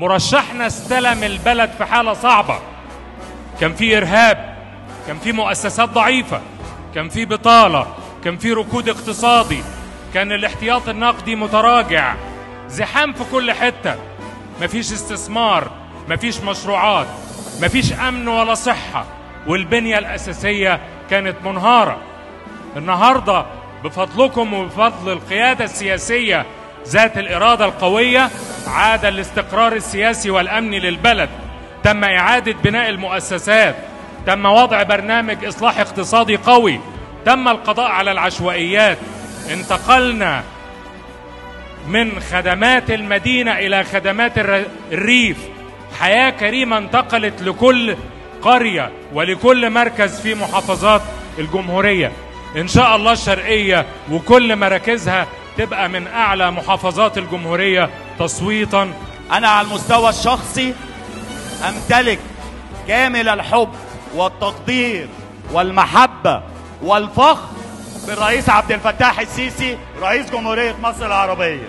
مرشحنا استلم البلد في حالة صعبة، كان في إرهاب، كان في مؤسسات ضعيفة، كان في بطالة، كان في ركود اقتصادي، كان الاحتياط النقدي متراجع، زحام في كل حتة، مفيش استثمار، مفيش مشروعات، مفيش أمن ولا صحة، والبنية الأساسية كانت منهارة. النهاردة بفضلكم وبفضل القيادة السياسية ذات الإرادة القوية عاد الاستقرار السياسي والأمني للبلد، تم إعادة بناء المؤسسات، تم وضع برنامج إصلاح اقتصادي قوي، تم القضاء على العشوائيات، انتقلنا من خدمات المدينة إلى خدمات الريف، حياة كريمة انتقلت لكل قرية ولكل مركز في محافظات الجمهورية. إن شاء الله الشرقية وكل مراكزها تبقى من أعلى محافظات الجمهورية تصويتا. أنا على المستوى الشخصي أمتلك كامل الحب والتقدير والمحبة والفخر بالرئيس عبد الفتاح السيسي رئيس جمهورية مصر العربية.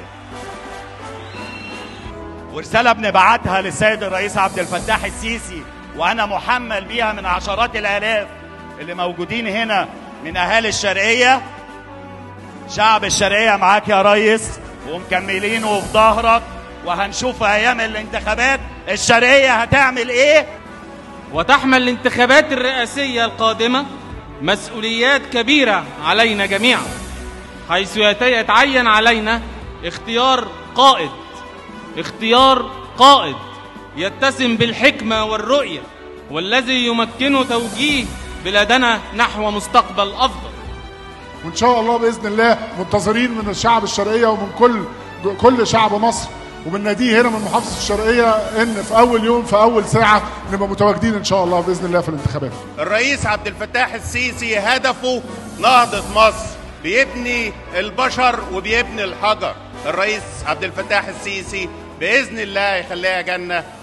ورسالة بنبعتها للسيد الرئيس عبد الفتاح السيسي وأنا محمل بيها من عشرات الآلاف اللي موجودين هنا من أهالي الشرقية. شعب الشرقية معاك يا ريس ومكملين وفي ظهرك، وهنشوف في أيام الانتخابات الشرقية هتعمل إيه. وتحمل الانتخابات الرئاسية القادمة مسؤوليات كبيرة علينا جميعا، حيث يتعين علينا اختيار قائد يتسم بالحكمة والرؤية، والذي يمكنه توجيه بلادنا نحو مستقبل أفضل. وإن شاء الله بإذن الله منتظرين من الشعب الشرقية ومن كل شعب مصر وبالنادي هنا من محافظة الشرقية إن في أول يوم في أول ساعة نبقى متواجدين إن شاء الله بإذن الله في الانتخابات. الرئيس عبد الفتاح السيسي هدفه نهضة مصر، بيبني البشر وبيبني الحجر. الرئيس عبد الفتاح السيسي بإذن الله يخليها جنة